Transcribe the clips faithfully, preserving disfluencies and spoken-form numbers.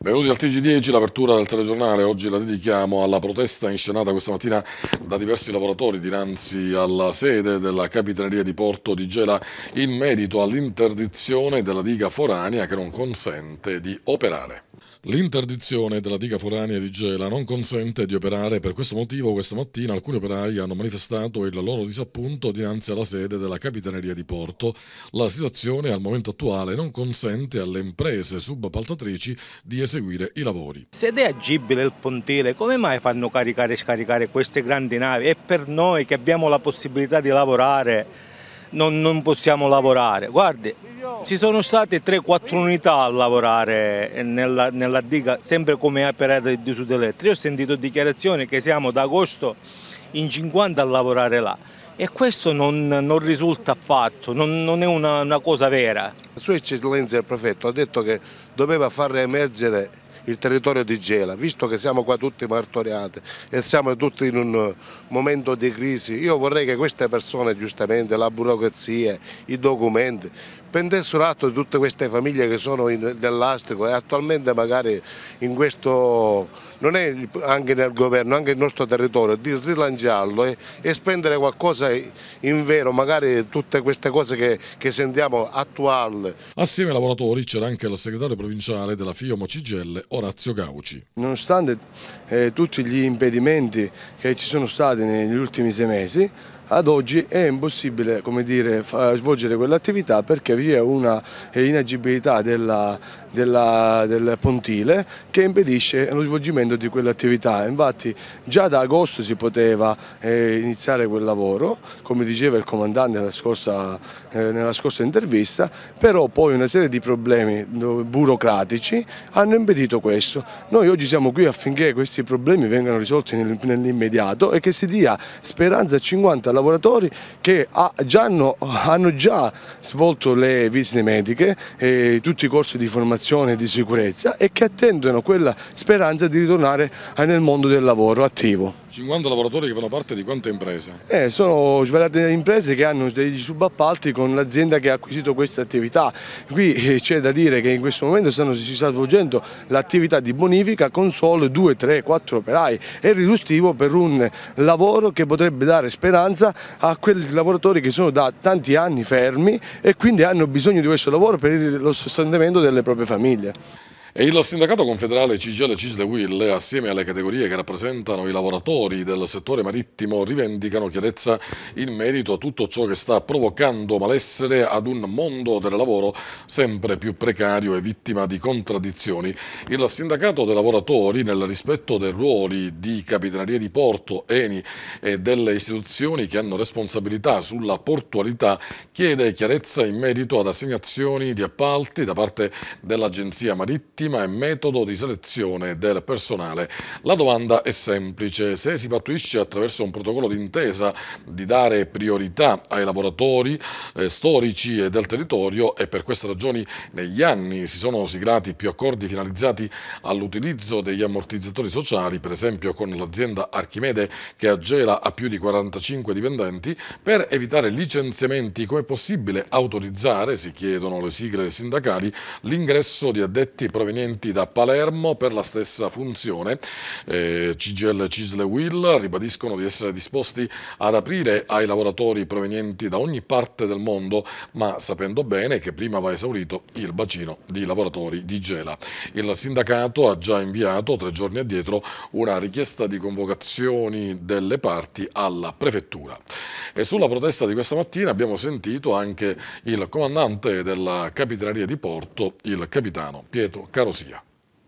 Benvenuti al T G dieci, l'apertura del telegiornale. Oggi la dedichiamo alla protesta inscenata questa mattina da diversi lavoratori dinanzi alla sede della Capitaneria di Porto di Gela in merito all'interdizione della diga foranea che non consente di operare. L'interdizione della diga foranea di Gela non consente di operare. Per questo motivo questa mattina alcuni operai hanno manifestato il loro disappunto dinanzi alla sede della Capitaneria di Porto. La situazione al momento attuale non consente alle imprese subappaltatrici di eseguire i lavori. Se è agibile il pontile, come mai fanno caricare e scaricare queste grandi navi? E per noi che abbiamo la possibilità di lavorare non, non possiamo lavorare. Guardi, ci sono state tre quattro unità a lavorare nella, nella diga, sempre come operatori di Sudelettra. Io ho sentito dichiarazioni che siamo da agosto in cinquanta a lavorare là e questo non, non risulta affatto, non, non è una, una cosa vera. Sua Eccellenza il Prefetto ha detto che doveva far emergere il territorio di Gela, visto che siamo qua tutti martoriati e siamo tutti in un momento di crisi. Io vorrei che queste persone, giustamente, la burocrazia, i documenti, prendessero atto di tutte queste famiglie che sono nell'astrico e attualmente magari in questo, non è anche nel governo, anche nel nostro territorio, di rilanciarlo e, e spendere qualcosa in vero, magari tutte queste cose che, che sentiamo attuali. Assieme ai lavoratori c'era anche il segretario provinciale della FIOM Cigelle, Orazio Gauci. Nonostante eh, tutti gli impedimenti che ci sono stati negli ultimi sei mesi, ad oggi è impossibile, come dire, svolgere quell'attività perché vi è una inagibilità della, della, del pontile che impedisce lo svolgimento di quell'attività. Infatti già da agosto si poteva eh, iniziare quel lavoro, come diceva il comandante nella scorsa, eh, nella scorsa intervista, però poi una serie di problemi burocratici hanno impedito questo. Noi oggi siamo qui affinché questi problemi vengano risolti nell'immediato e che si dia speranza a cinquanta lavoratori che ha, già hanno, hanno già svolto le visite mediche, e tutti i corsi di formazione e di sicurezza e che attendono quella speranza di ritornare nel mondo del lavoro attivo. cinquanta lavoratori che fanno parte di quante imprese? Eh, sono svariate imprese che hanno degli subappalti con l'azienda che ha acquisito questa attività. Qui c'è da dire che in questo momento stanno, si sta svolgendo l'attività di bonifica con solo due, tre, quattro operai. È riduttivo per un lavoro che potrebbe dare speranza a quei lavoratori che sono da tanti anni fermi e quindi hanno bisogno di questo lavoro per lo sostentamento delle proprie famiglie. E il sindacato confederale C G I L Cisle Will, assieme alle categorie che rappresentano i lavoratori del settore marittimo, rivendicano chiarezza in merito a tutto ciò che sta provocando malessere ad un mondo del lavoro sempre più precario e vittima di contraddizioni. Il sindacato dei lavoratori, nel rispetto dei ruoli di Capitaneria di Porto, Eni e delle istituzioni che hanno responsabilità sulla portualità, chiede chiarezza in merito ad assegnazioni di appalti da parte dell'Agenzia Marittima e metodo di selezione del personale. La domanda è semplice: se si pattuisce attraverso un protocollo d'intesa di dare priorità ai lavoratori eh, storici e del territorio, e per queste ragioni negli anni si sono siglati più accordi finalizzati all'utilizzo degli ammortizzatori sociali, per esempio con l'azienda Archimede che a Gela ha più di quarantacinque dipendenti, per evitare licenziamenti, come è possibile autorizzare, si chiedono le sigle sindacali, l'ingresso di addetti provenienti da Palermo per la stessa funzione. eh, C G I L Cisle Will ribadiscono di essere disposti ad aprire ai lavoratori provenienti da ogni parte del mondo, ma sapendo bene che prima va esaurito il bacino di lavoratori di Gela. Il sindacato ha già inviato tre giorni addietro una richiesta di convocazioni delle parti alla prefettura. E sulla protesta di questa mattina abbiamo sentito anche il comandante della Capitaneria di Porto, il capitano Pietro Carosia.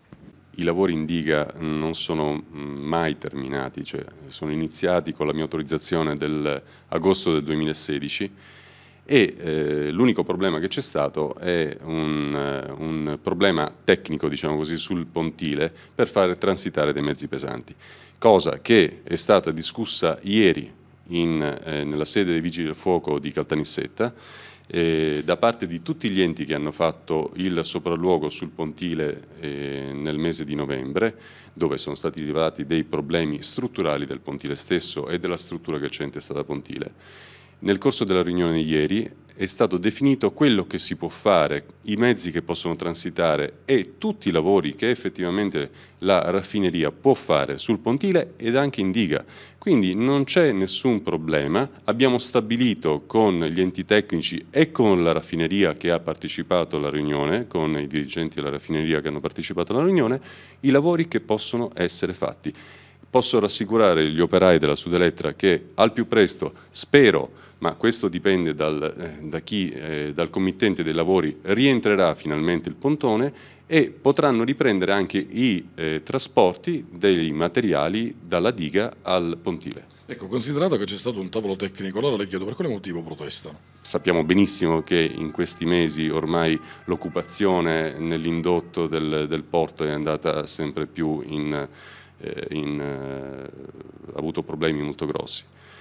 I lavori in diga non sono mai terminati, cioè sono iniziati con la mia autorizzazione dell'agosto del duemilasedici e eh, l'unico problema che c'è stato è un, un problema tecnico, diciamo così, sul pontile per fare transitare dei mezzi pesanti, cosa che è stata discussa ieri in, eh, nella sede dei Vigili del Fuoco di Caltanissetta eh, da parte di tutti gli enti che hanno fatto il sopralluogo sul pontile eh, nel mese di novembre, dove sono stati rilevati dei problemi strutturali del pontile stesso e della struttura che c'è intestata pontile. Nel corso della riunione di ieri è stato definito quello che si può fare, i mezzi che possono transitare e tutti i lavori che effettivamente la raffineria può fare sul pontile ed anche in diga. Quindi non c'è nessun problema, abbiamo stabilito con gli enti tecnici e con la raffineria che ha partecipato alla riunione, con i dirigenti della raffineria che hanno partecipato alla riunione, i lavori che possono essere fatti. Posso rassicurare gli operai della Sudelettra che al più presto, spero, ma questo dipende dal, eh, da chi, eh, dal committente dei lavori, rientrerà finalmente il pontone e potranno riprendere anche i eh, trasporti dei materiali dalla diga al pontile. Ecco, considerato che c'è stato un tavolo tecnico, allora le chiedo per quale motivo protestano? Sappiamo benissimo che in questi mesi ormai l'occupazione nell'indotto del, del porto è andata sempre più in... In, eh, ha avuto problemi molto grossi.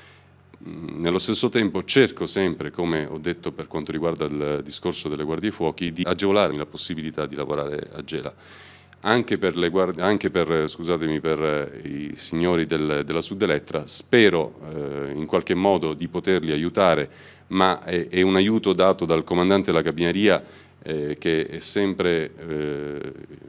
Nello stesso tempo cerco sempre, come ho detto per quanto riguarda il discorso delle guardie fuochi, di agevolare la possibilità di lavorare a Gela. Anche per, le guardie, anche per, scusatemi, per i signori del, della Sudelettra, spero eh, in qualche modo di poterli aiutare, ma è, è un aiuto dato dal comandante della capineria eh, che è sempre... Eh,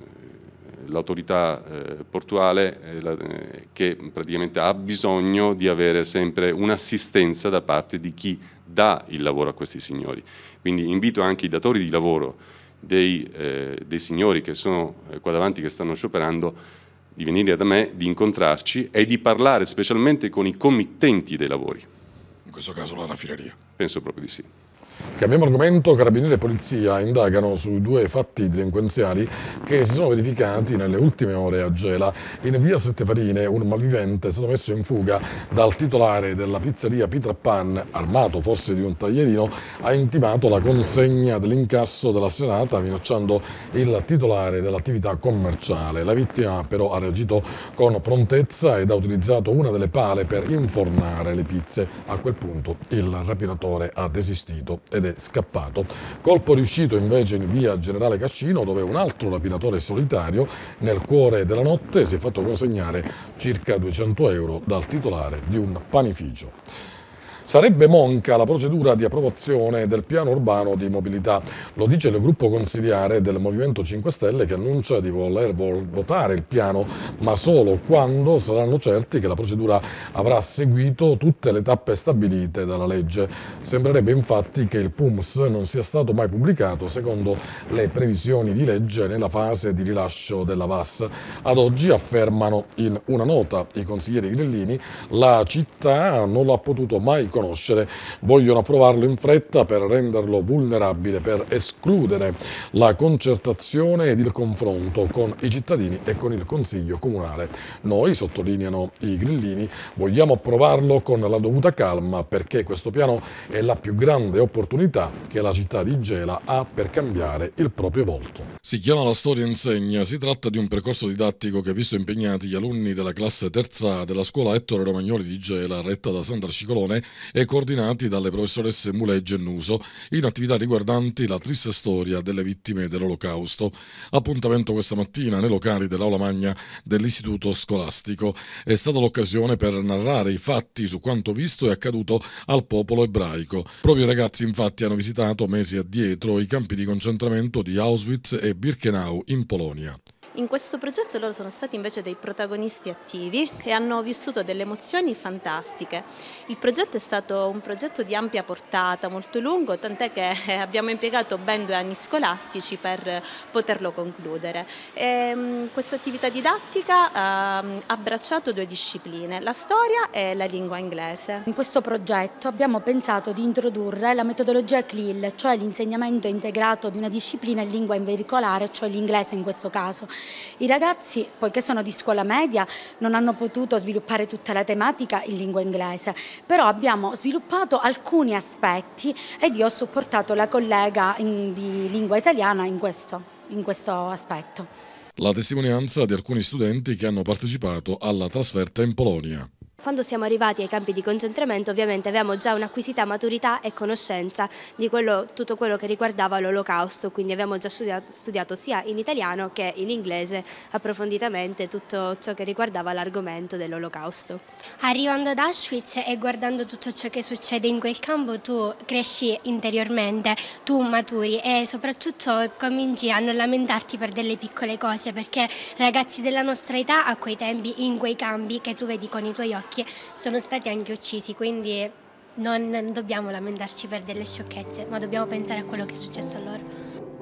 l'autorità eh, portuale eh, la, eh, che praticamente ha bisogno di avere sempre un'assistenza da parte di chi dà il lavoro a questi signori. Quindi invito anche i datori di lavoro dei, eh, dei signori che sono eh, qua davanti, che stanno scioperando, di venire da me, di incontrarci e di parlare specialmente con i committenti dei lavori. In questo caso la raffineria? Penso proprio di sì. Cambiamo argomento. Carabinieri e polizia indagano sui due fatti delinquenziali che si sono verificati nelle ultime ore a Gela. In via Sette Farine un malvivente è stato messo in fuga dal titolare della pizzeria Peter Pan, armato forse di un taglierino, ha intimato la consegna dell'incasso della serata minacciando il titolare dell'attività commerciale. La vittima però ha reagito con prontezza ed ha utilizzato una delle pale per infornare le pizze. A quel punto il rapinatore ha desistito ed è scappato. Colpo riuscito invece in via Generale Cascino, dove un altro rapinatore solitario nel cuore della notte si è fatto consegnare circa duecento euro dal titolare di un panificio. Sarebbe monca la procedura di approvazione del piano urbano di mobilità, lo dice il gruppo consiliare del Movimento cinque Stelle, che annuncia di voler votare il piano, ma solo quando saranno certi che la procedura avrà seguito tutte le tappe stabilite dalla legge. Sembrerebbe infatti che il P U M S non sia stato mai pubblicato secondo le previsioni di legge nella fase di rilascio della V A S. Ad oggi, affermano in una nota i consiglieri grillini, la città non l'ha potuto mai conoscere, vogliono approvarlo in fretta per renderlo vulnerabile, per escludere la concertazione ed il confronto con i cittadini e con il Consiglio Comunale. Noi, sottolineano i grillini, vogliamo approvarlo con la dovuta calma perché questo piano è la più grande opportunità che la città di Gela ha per cambiare il proprio volto. Si chiama La Storia Insegna, si tratta di un percorso didattico che ha visto impegnati gli alunni della classe terza A della scuola Ettore Romagnoli di Gela, retta da Sandra Cicolone, e coordinati dalle professoresse Mulegge e Nuso, in attività riguardanti la triste storia delle vittime dell'Olocausto. Appuntamento questa mattina nei locali dell'Aula Magna dell'Istituto Scolastico. È stata l'occasione per narrare i fatti su quanto visto e accaduto al popolo ebraico. Proprio i ragazzi infatti hanno visitato mesi addietro i campi di concentramento di Auschwitz e Birkenau in Polonia. In questo progetto loro sono stati invece dei protagonisti attivi e hanno vissuto delle emozioni fantastiche. Il progetto è stato un progetto di ampia portata, molto lungo, tant'è che abbiamo impiegato ben due anni scolastici per poterlo concludere. Questa attività didattica ha abbracciato due discipline, la storia e la lingua inglese. In questo progetto abbiamo pensato di introdurre la metodologia C L I L, cioè l'insegnamento integrato di una disciplina in lingua veicolare, cioè l'inglese in questo caso. I ragazzi, poiché sono di scuola media, non hanno potuto sviluppare tutta la tematica in lingua inglese, però abbiamo sviluppato alcuni aspetti ed io ho supportato la collega in, di lingua italiana in questo, in questo aspetto. La testimonianza di alcuni studenti che hanno partecipato alla trasferta in Polonia. Quando siamo arrivati ai campi di concentramento ovviamente avevamo già un'acquisita maturità e conoscenza di quello, tutto quello che riguardava l'Olocausto, quindi abbiamo già studiato, studiato sia in italiano che in inglese approfonditamente tutto ciò che riguardava l'argomento dell'Olocausto. Arrivando ad Auschwitz e guardando tutto ciò che succede in quel campo, tu cresci interiormente, tu maturi e soprattutto cominci a non lamentarti per delle piccole cose, perché ragazzi della nostra età a quei tempi in quei campi che tu vedi con i tuoi occhi sono stati anche uccisi, quindi non, non dobbiamo lamentarci per delle sciocchezze, ma dobbiamo pensare a quello che è successo a loro.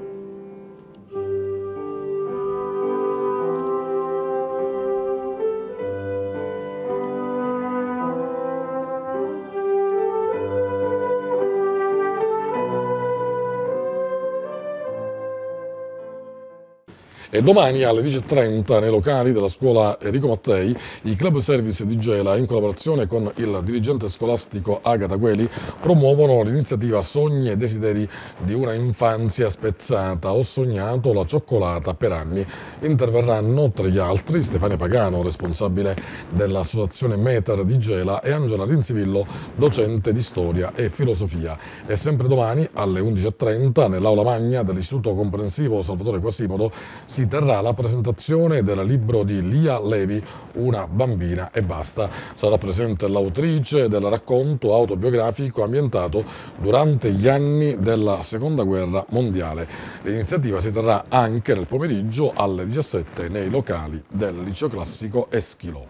E domani alle dieci e trenta nei locali della scuola Enrico Mattei i club service di Gela, in collaborazione con il dirigente scolastico Agata Gueli, promuovono l'iniziativa Sogni e desideri di una infanzia spezzata. Ho sognato la cioccolata per anni. Interverranno tra gli altri Stefania Pagano, responsabile dell'associazione Meter di Gela, e Angela Rinzivillo, docente di storia e filosofia. E sempre domani alle undici e trenta nell'aula magna dell'Istituto Comprensivo Salvatore Quasimodo si terrà la presentazione del libro di Lia Levi, Una bambina e basta. Sarà presente l'autrice del racconto autobiografico ambientato durante gli anni della Seconda Guerra Mondiale. L'iniziativa si terrà anche nel pomeriggio alle diciassette nei locali del Liceo Classico Eschilo.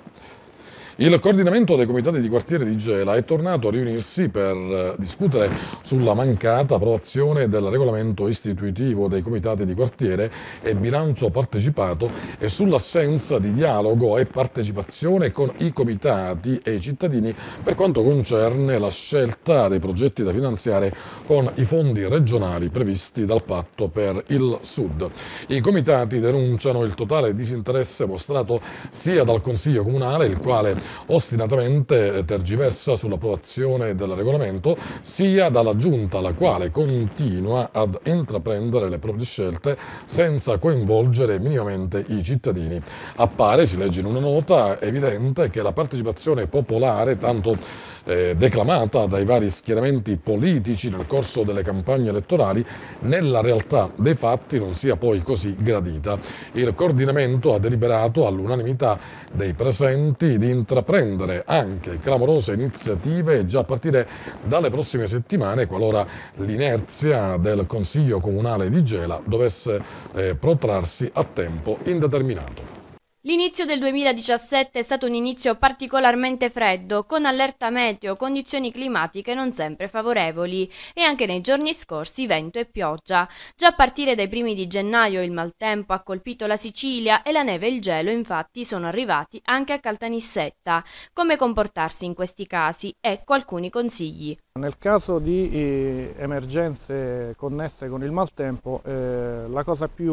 Il coordinamento dei comitati di quartiere di Gela è tornato a riunirsi per discutere sulla mancata approvazione del regolamento istitutivo dei comitati di quartiere e bilancio partecipato e sull'assenza di dialogo e partecipazione con i comitati e i cittadini per quanto concerne la scelta dei progetti da finanziare con i fondi regionali previsti dal Patto per il Sud. I comitati denunciano il totale disinteresse mostrato sia dal Consiglio Comunale, il quale ostinatamente tergiversa sull'approvazione del regolamento, sia dalla Giunta, la quale continua ad intraprendere le proprie scelte senza coinvolgere minimamente i cittadini. Appare, si legge in una nota, evidente che la partecipazione popolare, tanto eh, declamata dai vari schieramenti politici nel corso delle campagne elettorali, nella realtà dei fatti non sia poi così gradita. Il coordinamento ha deliberato all'unanimità dei presenti di intraprendere anche clamorose iniziative già a partire dalle prossime settimane, qualora l'inerzia del Consiglio Comunale di Gela dovesse eh, protrarsi a tempo indeterminato. L'inizio del duemiladiciassette è stato un inizio particolarmente freddo, con allerta meteo, condizioni climatiche non sempre favorevoli e anche nei giorni scorsi vento e pioggia. Già a partire dai primi di gennaio il maltempo ha colpito la Sicilia e la neve e il gelo infatti sono arrivati anche a Caltanissetta. Come comportarsi in questi casi? Ecco alcuni consigli. Nel caso di eh, emergenze connesse con il maltempo, eh, la cosa più,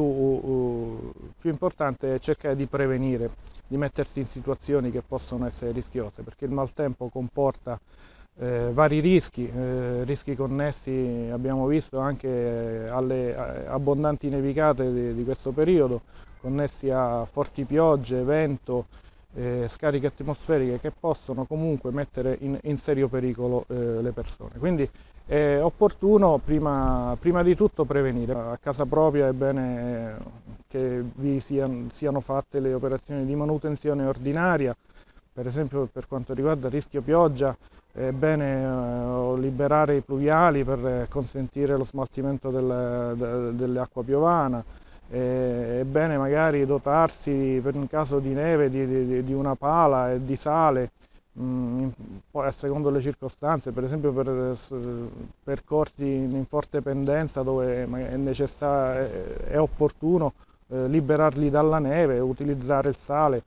uh, più importante è cercare di prevenire, di mettersi in situazioni che possono essere rischiose, perché il maltempo comporta eh, vari rischi, eh, rischi connessi, abbiamo visto, anche alle abbondanti nevicate di, di questo periodo, connessi a forti piogge, vento, Eh, scariche atmosferiche che possono comunque mettere in, in serio pericolo eh, le persone. Quindi è opportuno prima, prima di tutto prevenire. A casa propria è bene che vi siano, siano fatte le operazioni di manutenzione ordinaria, per esempio per quanto riguarda il rischio pioggia è bene eh, liberare i pluviali per consentire lo smaltimento del, de, dell'acqua piovana. È bene magari dotarsi, per un caso di neve, di, di, di una pala e di sale, mh, poi a secondo le circostanze, per esempio per percorsi in forte pendenza dove è, necessario, è opportuno eh, liberarli dalla neve, utilizzare il sale.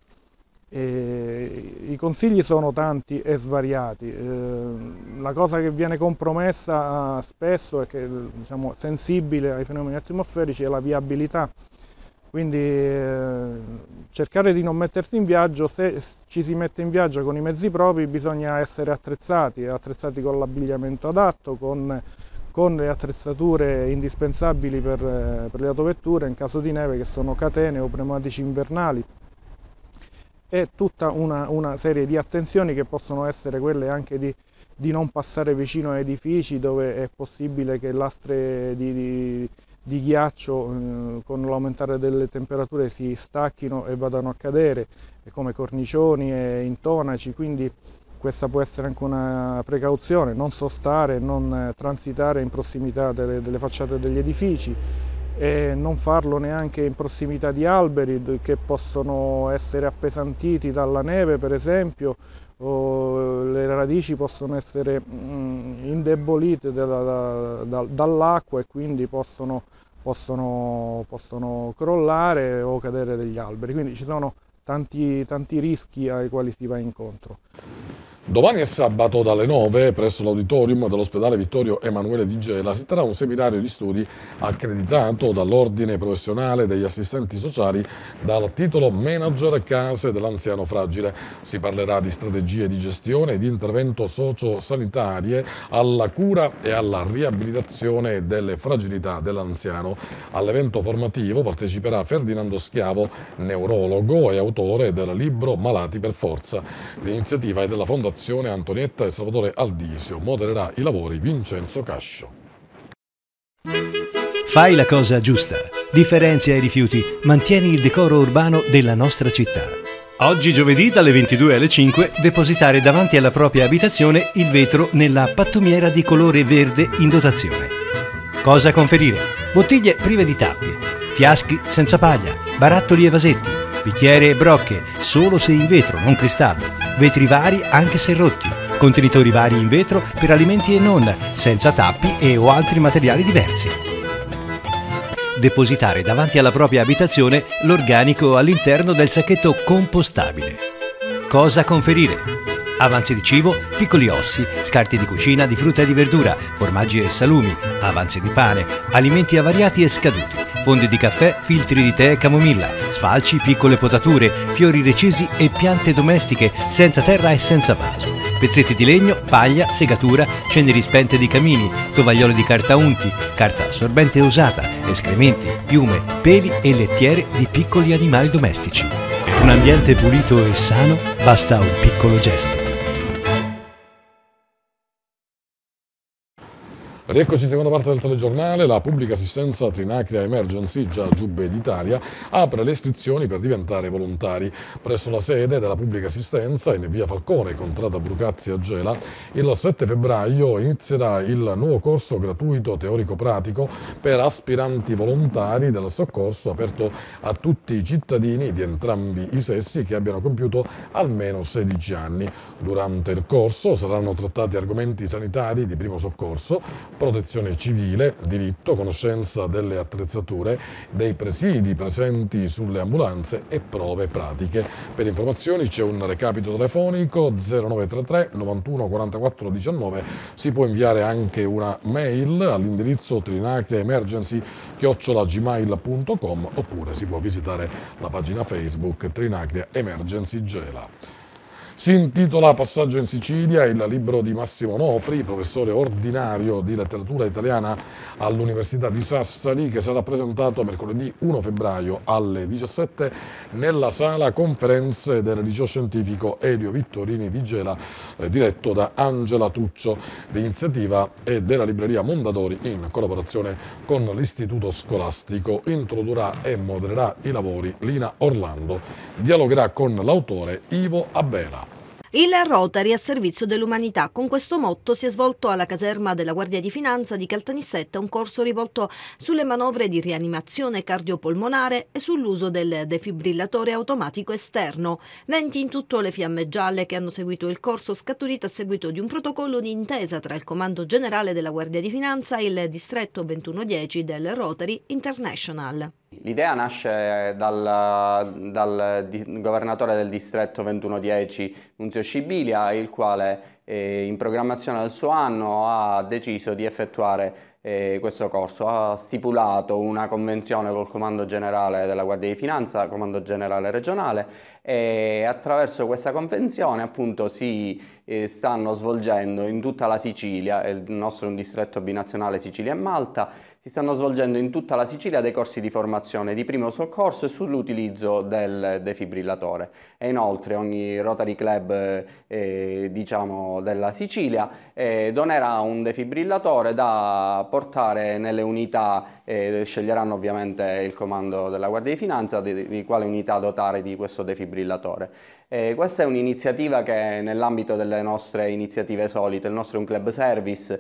E i consigli sono tanti e svariati. Eh, la cosa che viene compromessa spesso e che diciamo, sensibile ai fenomeni atmosferici è la viabilità. Quindi eh, cercare di non mettersi in viaggio, se ci si mette in viaggio con i mezzi propri bisogna essere attrezzati, attrezzati con l'abbigliamento adatto, con, con le attrezzature indispensabili per, per le autovetture in caso di neve, che sono catene o pneumatici invernali. e tutta una, una serie di attenzioni che possono essere quelle anche di, di non passare vicino a edifici dove è possibile che lastre di, di, di ghiaccio eh, con l'aumentare delle temperature si stacchino e vadano a cadere, come cornicioni e intonaci, quindi questa può essere anche una precauzione, non sostare, non transitare in prossimità delle, delle facciate degli edifici e non farlo neanche in prossimità di alberi che possono essere appesantiti dalla neve, per esempio, o le radici possono essere mh, indebolite da, da, dall'acqua e quindi possono, possono, possono crollare o cadere degli alberi, quindi ci sono tanti, tanti rischi ai quali si va incontro. Domani è sabato dalle nove presso l'auditorium dell'ospedale Vittorio Emanuele di Gela si terrà un seminario di studi accreditato dall'Ordine Professionale degli Assistenti Sociali dal titolo Manager Case dell'Anziano Fragile. Si parlerà di strategie di gestione e di intervento sociosanitarie alla cura e alla riabilitazione delle fragilità dell'anziano. All'evento formativo parteciperà Ferdinando Schiavo, neurologo e autore del libro Malati per Forza. L'iniziativa è della Fondazione Antonietta e Salvatore Aldisio, modererà i lavori Vincenzo Cascio. Fai la cosa giusta, differenzia i rifiuti, mantieni il decoro urbano della nostra città. Oggi giovedì dalle ventidue alle cinque depositare davanti alla propria abitazione il vetro nella pattumiera di colore verde in dotazione. Cosa conferire? Bottiglie prive di tappi, fiaschi senza paglia, barattoli e vasetti, bicchiere e brocche, solo se in vetro, non cristallo. Vetri vari anche se rotti, contenitori vari in vetro per alimenti e non, senza tappi e o altri materiali diversi. Depositare davanti alla propria abitazione l'organico all'interno del sacchetto compostabile. Cosa conferire? Avanzi di cibo, piccoli ossi, scarti di cucina, di frutta e di verdura, formaggi e salumi, avanzi di pane, alimenti avariati e scaduti, fondi di caffè, filtri di tè e camomilla, sfalci, piccole potature, fiori recisi e piante domestiche senza terra e senza vaso, pezzetti di legno, paglia, segatura, ceneri spente di camini, tovaglioli di carta unti, carta assorbente usata, escrementi, piume, peli e lettiere di piccoli animali domestici. Per un ambiente pulito e sano basta un piccolo gesto. Rieccoci, seconda parte del telegiornale. La pubblica assistenza Trinacria Emergency, già Giubbe d'Italia, apre le iscrizioni per diventare volontari. Presso la sede della pubblica assistenza in via Falcone, contrada Brucazzi a Gela, il sette febbraio inizierà il nuovo corso gratuito teorico-pratico per aspiranti volontari del soccorso, aperto a tutti i cittadini di entrambi i sessi che abbiano compiuto almeno sedici anni. Durante il corso saranno trattati argomenti sanitari di primo soccorso, protezione civile, diritto, conoscenza delle attrezzature, dei presidi presenti sulle ambulanze e prove pratiche. Per informazioni c'è un recapito telefonico zero nove tre tre novantuno quarantaquattro diciannove, si può inviare anche una mail all'indirizzo trinacriaemergency chiocciola gmail punto com oppure si può visitare la pagina Facebook Trinacria Emergency Gela. Si intitola Passaggio in Sicilia, il libro di Massimo Nofri, professore ordinario di letteratura italiana all'Università di Sassari, che sarà presentato mercoledì primo febbraio alle diciassette nella sala conferenze del liceo scientifico Elio Vittorini di Gela, eh, diretto da Angela Tuccio. L'iniziativa è della libreria Mondadori in collaborazione con l'Istituto Scolastico. Introdurrà e modererà i lavori Lina Orlando. Dialogherà con l'autore Ivo Abela. Il Rotary a servizio dell'umanità. Con questo motto si è svolto alla caserma della Guardia di Finanza di Caltanissetta un corso rivolto sulle manovre di rianimazione cardiopolmonare e sull'uso del defibrillatore automatico esterno. venti in tutto le fiamme gialle che hanno seguito il corso, scaturito a seguito di un protocollo di intesa tra il Comando Generale della Guardia di Finanza e il distretto ventuno dieci del Rotary International. L'idea nasce dal, dal di, governatore del distretto ventuno dieci, Nunzio Scibilia, il quale eh, in programmazione del suo anno ha deciso di effettuare eh, questo corso. Ha stipulato una convenzione col Comando Generale della Guardia di Finanza, Comando Generale Regionale, e attraverso questa convenzione appunto si eh, stanno svolgendo in tutta la Sicilia, il nostro è un distretto binazionale Sicilia e Malta, Si stanno svolgendo in tutta la Sicilia dei corsi di formazione di primo soccorso e sull'utilizzo del defibrillatore. E inoltre ogni Rotary Club eh, diciamo, della Sicilia eh, donerà un defibrillatore da portare nelle unità, eh, sceglieranno ovviamente il comando della Guardia di Finanza di, di quale unità dotare di questo defibrillatore. Eh, questa è un'iniziativa che nell'ambito delle nostre iniziative solite, il nostro è un club service,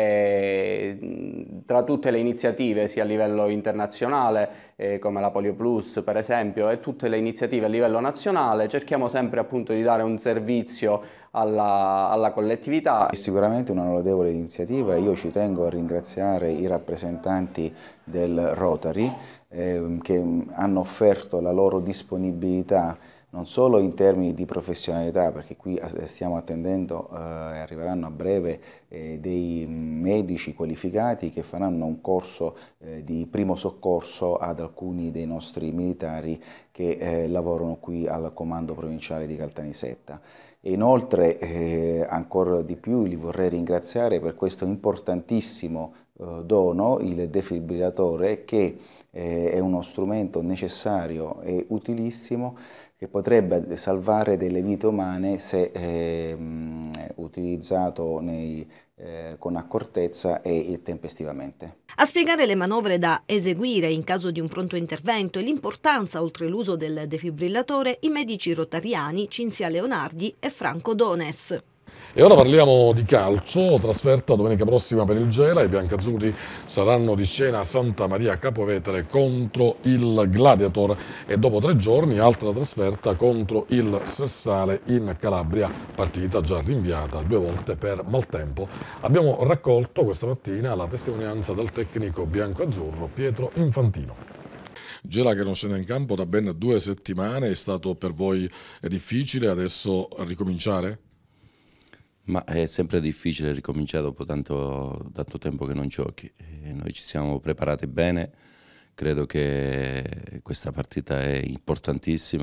eh, tra tutte le iniziative sia a livello internazionale eh, come la Polio Plus per esempio e tutte le iniziative a livello nazionale cerchiamo sempre appunto di dare un servizio alla, alla collettività. È sicuramente una lodevole iniziativa e io ci tengo a ringraziare i rappresentanti del Rotary eh, che hanno offerto la loro disponibilità non solo in termini di professionalità, perché qui stiamo attendendo e eh, arriveranno a breve eh, dei medici qualificati che faranno un corso eh, di primo soccorso ad alcuni dei nostri militari che eh, lavorano qui al comando provinciale di Caltanissetta. E inoltre eh, ancora di più li vorrei ringraziare per questo importantissimo eh, dono, il defibrillatore, che eh, è uno strumento necessario e utilissimo che potrebbe salvare delle vite umane se eh, utilizzato nei, eh, con accortezza e tempestivamente. A spiegare le manovre da eseguire in caso di un pronto intervento e l'importanza oltre l'uso del defibrillatore i medici rotariani Cinzia Leonardi e Franco Dones. E ora parliamo di calcio, trasferta domenica prossima per il Gela, i biancazzurri saranno di scena a Santa Maria Capovetere contro il Gladiator e dopo tre giorni altra trasferta contro il Sersale in Calabria, partita già rinviata due volte per maltempo. Abbiamo raccolto questa mattina la testimonianza del tecnico biancoazzurro Pietro Infantino. Gela che non scende in campo da ben due settimane, è stato per voi difficile adesso ricominciare? Ma è sempre difficile ricominciare dopo tanto, tanto tempo che non giochi. E noi ci siamo preparati bene, credo che questa partita è importantissima,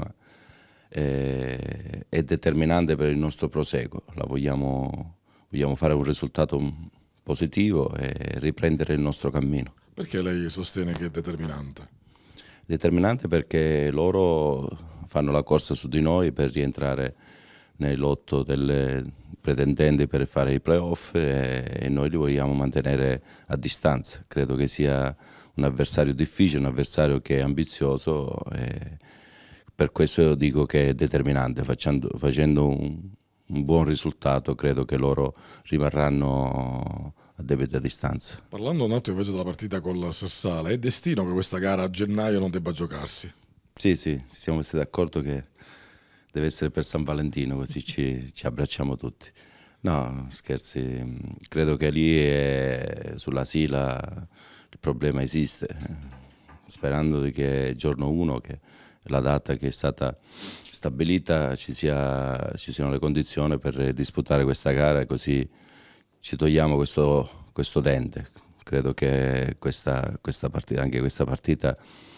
è, è determinante per il nostro proseguo. La vogliamo, vogliamo fare un risultato positivo e riprendere il nostro cammino. Perché lei sostiene che è determinante? Determinante perché loro fanno la corsa su di noi per rientrare nel lotto delle pretendenti per fare i playoff e, e noi li vogliamo mantenere a distanza. Credo che sia un avversario difficile, un avversario che è ambizioso e per questo io dico che è determinante. Facendo, facendo un, un buon risultato credo che loro rimarranno a debita distanza. Parlando un attimo invece della partita col Sersale, è destino che questa gara a gennaio non debba giocarsi? Sì, sì, siamo stati d'accordo che deve essere per San Valentino, così ci, ci abbracciamo tutti. No, scherzi, credo che lì è, sulla Sila il problema esiste, sperando che il giorno uno, che è la data che è stata stabilita, ci, sia, ci siano le condizioni per disputare questa gara, così ci togliamo questo, questo dente. Credo che questa, questa partita, anche questa partita,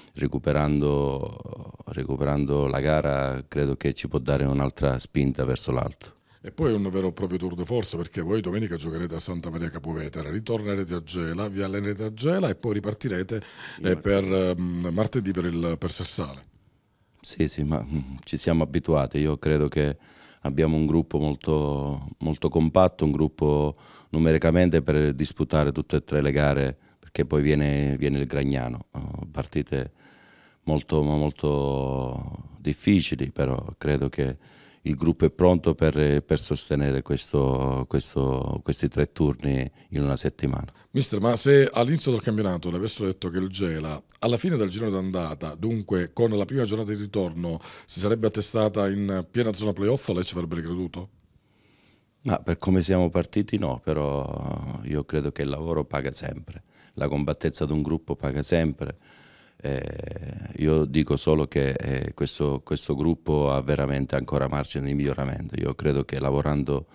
Recuperando, recuperando la gara, credo che ci può dare un'altra spinta verso l'alto. E poi è un vero e proprio tour de force, perché voi domenica giocherete a Santa Maria Capovetere, ritornerete a Gela, vi allenerete a Gela e poi ripartirete eh, per um, martedì per il per Sersale. Sì, sì, ma mh, ci siamo abituati. Io credo che abbiamo un gruppo molto, molto compatto, un gruppo numericamente per disputare tutte e tre le gare, che poi viene, viene il Gragnano, partite molto, molto difficili, però credo che il gruppo è pronto per, per sostenere questo, questo, questi tre turni in una settimana. Mister, ma se all'inizio del campionato le avessero detto che il Gela alla fine del girone d'andata, dunque con la prima giornata di ritorno, si sarebbe attestata in piena zona playoff, lei ci avrebbe creduto? Ma per come siamo partiti no, però io credo che il lavoro paga sempre. La combattezza di un gruppo paga sempre. Eh, io dico solo che eh, questo, questo gruppo ha veramente ancora margine di miglioramento. Io credo che lavorando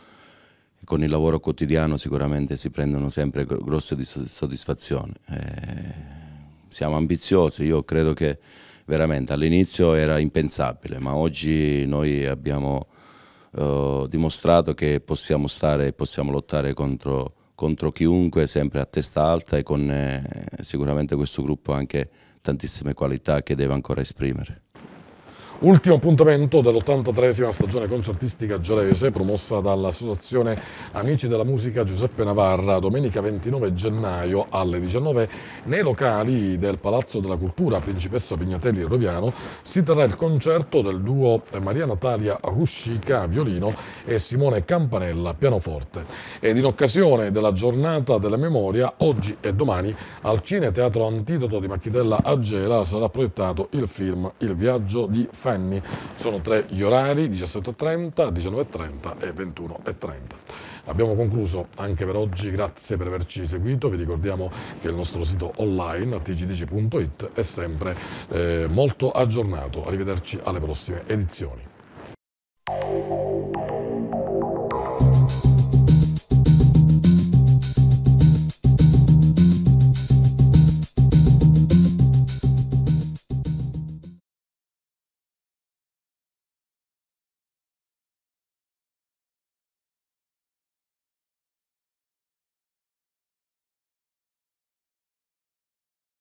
con il lavoro quotidiano sicuramente si prendono sempre grosse soddisfazioni. Eh, siamo ambiziosi, io credo che veramente all'inizio era impensabile, ma oggi noi abbiamo eh, dimostrato che possiamo stare e possiamo lottare contro contro chiunque, sempre a testa alta e con eh, sicuramente questo gruppo ha anche tantissime qualità che deve ancora esprimere. Ultimo appuntamento dell'ottantatreesima stagione concertistica gelese promossa dall'Associazione Amici della Musica Giuseppe Navarra, domenica ventinove gennaio alle diciannove nei locali del Palazzo della Cultura Principessa Pignatelli Roviano si terrà il concerto del duo Maria Natalia Ruscica violino e Simone Campanella pianoforte. Ed in occasione della giornata della memoria, oggi e domani al Cine Teatro Antidoto di Macchitella a Gela sarà proiettato il film Il viaggio di Fanny. Sono tre gli orari, diciassette e trenta, diciannove e trenta e ventuno e trenta. Abbiamo concluso anche per oggi, grazie per averci seguito, vi ricordiamo che il nostro sito online t g d c punto i t è sempre eh, molto aggiornato. Arrivederci alle prossime edizioni.